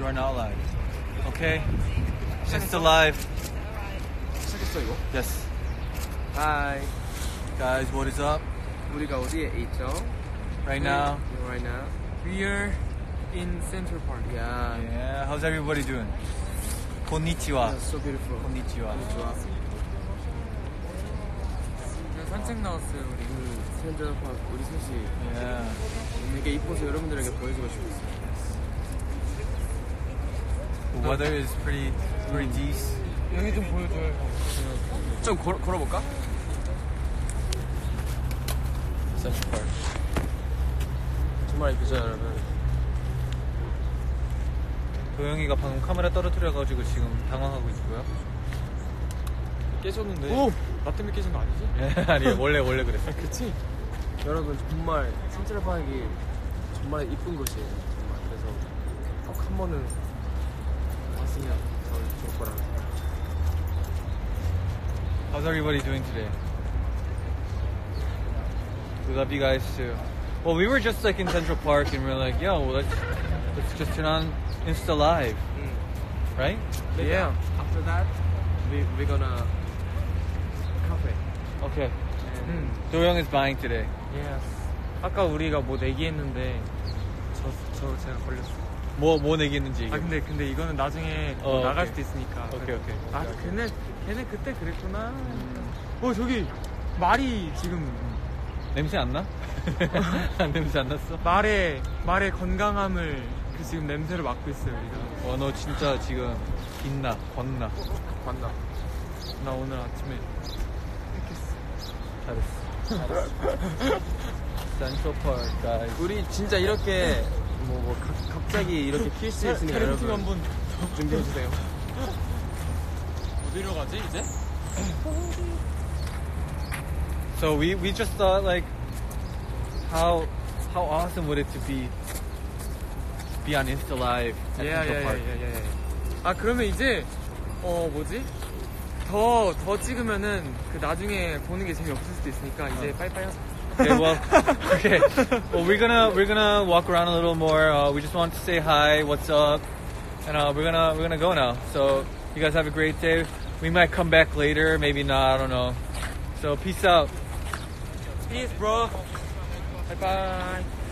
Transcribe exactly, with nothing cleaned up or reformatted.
are not live. Okay? Just alive. 시작했어 이거? Yes. Hi. Guys, what is up? 우리가 어디에 있죠? Right now? Right now. We are in Central Park. Yeah. Yeah, how's everybody doing? Konnichiwa. Yeah, so beautiful. Konnichiwa. 좋아. 그냥 산책 나왔어요 우리. 음, 센트럴파크 우리 셋이 Yeah. 되게 이뻐서 여러분들에게 보여주고 싶었어요. The weather is pretty, pretty decent. 여기 좀 보여줘요. 좀 걸어, 걸어볼까? Central Park. 정말 이쁘죠 여러분? 도영이가 방금 카메라 떨어뜨려가지고 지금 당황하고 있고요. 깨졌는데. 오! 나 때문에 깨진 거 아니지? 예, 아니 원래 원래 그랬어. 그치? 여러분 정말 센트럴파크이 정말 이쁜 곳이에요. 정말 그래서 꼭 한 번은 왔으면 더 좋을 거라. How's everybody doing today? We love you guys too. Well, we were just like in Central Park and we we're like, yo, let's let's just turn on Insta Live, right? Maybe Yeah. After that, we we're gonna cafe. Okay. And 응. 도영 is buying today. Yes. 아까 우리가 뭐 내기했는데 저, 저 제가 걸렸어. 뭐 뭐 내기했는지 얘기해. 아 근데 근데 이거는 나중에 어, 나갈 오케이. 수도 있으니까. 오케이 오케이. 아 걔네 걔네 그때 그랬구나. 어 저기 말이 지금 냄새 안 나? 냄새 안 났어? 말의 말의 건강함을 그 지금 냄새를 맡고 있어요 우리가. 와, 너 진짜 지금 빛나, 건나. 만나. 나 오늘 아침에 잘했어. 잘했어. Central Park, guys. 우리 진짜 이렇게 뭐, 뭐 가, 갑자기 이렇게 킬 수 있으니까 테레비팀 여러분 한번 준비해 주세요. 어디로 가지 이제? So we we just thought like how how awesome would it to be be on Insta Live at Central Park? 예예예예예. 아 그러면 이제 어 뭐지? 더 더 찍으면은 그 나중에 보는 게 재미없을 수도 있으니까 이제 빠이빠이 하자. Okay, well, okay. Well, we're gonna we're gonna walk around a little more. Uh, we just want to say hi, what's up, and uh, we're gonna we're gonna go now. So you guys have a great day. We might come back later, maybe not. I don't know. So peace out. Peace, bro. Bye bye.